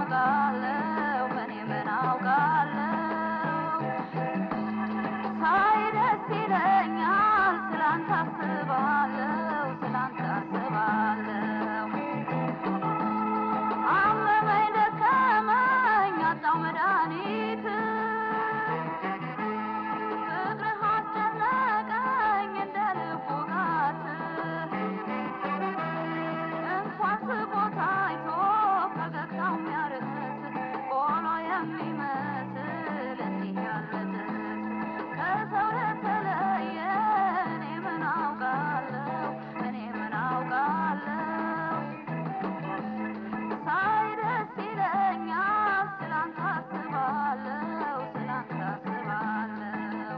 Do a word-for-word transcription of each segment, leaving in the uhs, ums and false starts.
አውቃለሁ እኔ ምን አውቃለሁ ሳይደስ ይለኛል ስላንተ አስባለሁ ስላንተ አስባለሁ አመመኝ ደከመኝ አጣው መድኃኒት ፍቅርህ አስጨነቀኝ እንደ ልብ ውጋት እንኳን ስቆ ታይቶ ፈገግታው የሚያርስ ቆሎ የሚመስል እንዲህ ያለ ደስ ከሰው ለተለየ እኔ ምን አውቃለሁ እኔ ምን አውቃለሁ ሳይደስ ይለኛል ስላንተ አስባለሁ ስላንተ አስባለሁ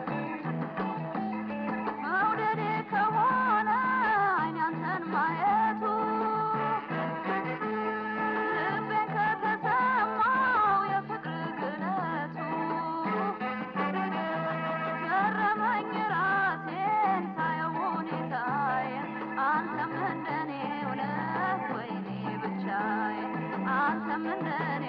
መውደዴ ከሆነ አይኔ አንተን ማየቱ ልቤን ከተሰማው የፍቅር ግለቱ ገረመኝ ራሴን ሳየው ሁኔታዬን አንተም እንደኔው ነህ ወይኔ ብቻዬን አንተም እንደኔ